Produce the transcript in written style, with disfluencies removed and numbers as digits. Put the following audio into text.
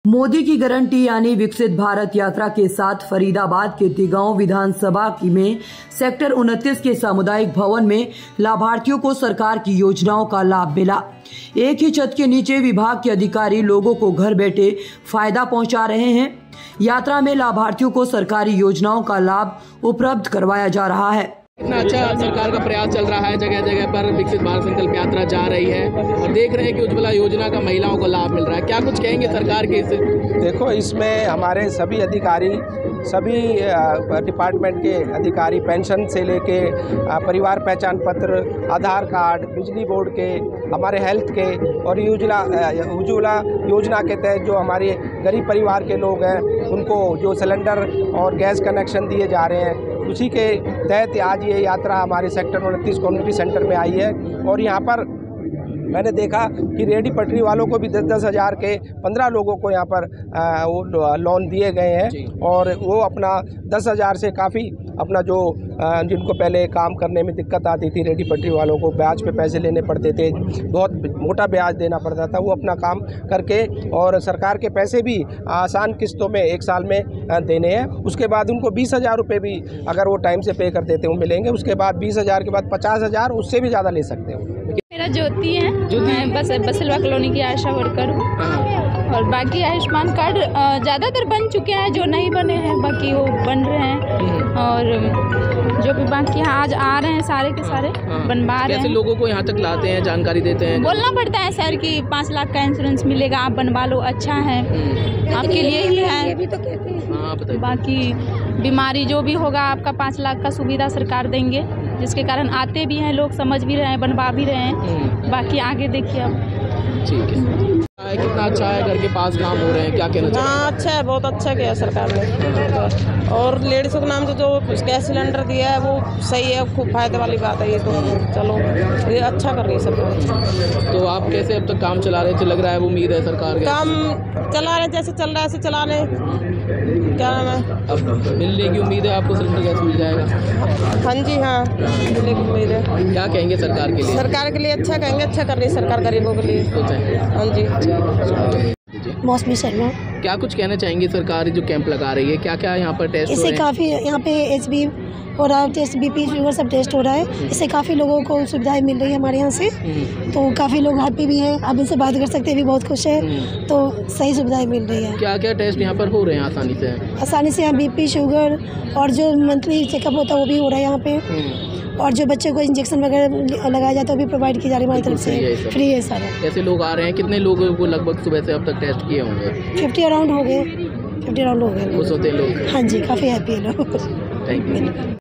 मोदी की गारंटी यानी विकसित भारत यात्रा के साथ फरीदाबाद के तिगांव विधानसभा में सेक्टर 29 के सामुदायिक भवन में लाभार्थियों को सरकार की योजनाओं का लाभ मिला। एक ही छत के नीचे विभाग के अधिकारी लोगों को घर बैठे फायदा पहुंचा रहे हैं। यात्रा में लाभार्थियों को सरकारी योजनाओं का लाभ उपलब्ध करवाया जा रहा है। इतना अच्छा सरकार का प्रयास चल रहा है, जगह जगह पर विकसित भारत संकल्प यात्रा जा रही है और देख रहे हैं कि उज्ज्वला योजना का महिलाओं को लाभ मिल रहा है। क्या कुछ कहेंगे सरकार के इस? देखो, इसमें हमारे सभी अधिकारी, सभी डिपार्टमेंट के अधिकारी, पेंशन से लेके परिवार पहचान पत्र, आधार कार्ड, बिजली बोर्ड के, हमारे हेल्थ के और उज्ज्वला योजना के तहत जो हमारे गरीब परिवार के लोग हैं उनको जो सिलेंडर और गैस कनेक्शन दिए जा रहे हैं, उसी के तहत आज ये यात्रा हमारे सेक्टर 29 कम्युनिटी सेंटर में आई है। और यहाँ पर मैंने देखा कि रेहड़ी पटरी वालों को भी 10-10 हज़ार के 15 लोगों को यहाँ पर वो लोन दिए गए हैं और वो अपना 10 हज़ार से काफ़ी अपना जो जिनको पहले काम करने में दिक्कत आती थी, रेहड़ी पटरी वालों को ब्याज पे पैसे लेने पड़ते थे, बहुत मोटा ब्याज देना पड़ता था, वो अपना काम करके और सरकार के पैसे भी आसान किस्तों में 1 साल में देने हैं। उसके बाद उनको 20,000 रुपये भी अगर वो टाइम से पे कर देते हैं वो मिलेंगे। उसके बाद 20,000 के बाद 50,000, उससे भी ज़्यादा ले सकते हैं। मेरा ज्योति है, मैं बसलवा कॉलोनी की आशा वर्कर हूँ और बाकी आयुष्मान कार्ड ज़्यादातर बन चुके हैं, जो नहीं बने हैं बाकी वो बन रहे हैं और जो भी बाकी यहाँ आज आ रहे हैं सारे के सारे बनवा रहे हैं। कैसे लोगों को यहाँ तक लाते हैं, जानकारी देते हैं? बोलना पड़ता है सर कि 5 लाख का इंश्योरेंस मिलेगा, आप बनवा लो, अच्छा है आपके लिए ही है। भी तो कहते हैं बाकी बीमारी जो भी होगा आपका 5 लाख का सुविधा सरकार देंगे, जिसके कारण आते भी हैं लोग, समझ भी रहे हैं, बनवा भी रहे हैं। बाकी आगे देखिए अब। ठीक है, कितना अच्छा है, घर के पास काम हो रहे हैं, क्या कहना चाहिए? हाँ, अच्छा है, बहुत अच्छा किया सरकार ने। और लेडीज़ों के नाम से जो गैस सिलेंडर दिया है वो सही है, खूब फायदे वाली बात है ये तो। चलो, ये अच्छा कर रही है सरकार। तो आप कैसे अब तक काम चला रहे थे? लग रहा है वो उम्मीद है सरकार के काम चला रहे, जैसे चल रहा है ऐसे चला रहे। क्या नाम है? अब मिलने की उम्मीद है आपको, सिलेंडर गैस मिल जाएगा? हाँ जी, हाँ, मिलने की उम्मीद है। क्या कहेंगे सरकार के लिए? सरकार के लिए अच्छा कहेंगे, अच्छा कर रही है सरकार गरीबों के लिए। हाँ जी। मौसमी शर्मा। क्या कुछ कहना चाहेंगे? सरकार जो कैंप लगा रही है, क्या क्या यहाँ पर टेस्ट इससे काफ़ी, यहाँ पे HB हो रहा है, टेस्ट BP शुगर सब टेस्ट हो रहा है। इससे काफ़ी लोगों को सुविधाएं मिल रही है हमारे यहाँ से, तो काफ़ी लोग हैप्पी भी हैं। अब इनसे बात कर सकते हैं, भी बहुत खुश है, तो सही सुविधाएं मिल रही है। क्या क्या टेस्ट यहाँ पर हो रहे हैं आसानी से? आसानी से यहाँ BP शुगर और जो मंथली चेकअप होता है वो भी हो रहा है यहाँ पे। और जो बच्चे को इंजेक्शन वगैरह लगाया जाता है वो भी प्रोवाइड की जा रही है हमारी तरफ से, फ्री है सारा। कैसे लोग आ रहे हैं? कितने लोगों को लगभग सुबह से अब तक टेस्ट किए होंगे? 50 अराउंड हो गए। 50 अराउंड हो गए। खुश होते हैं लोग? हाँ जी, काफ़ी हैप्पी है लोग। Thank you.